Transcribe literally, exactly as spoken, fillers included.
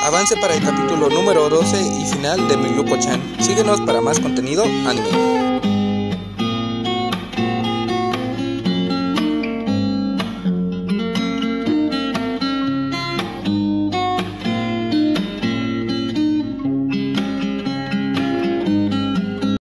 Avance para el capítulo número doce y final de Miryuko-chan. Síguenos para más contenido anime.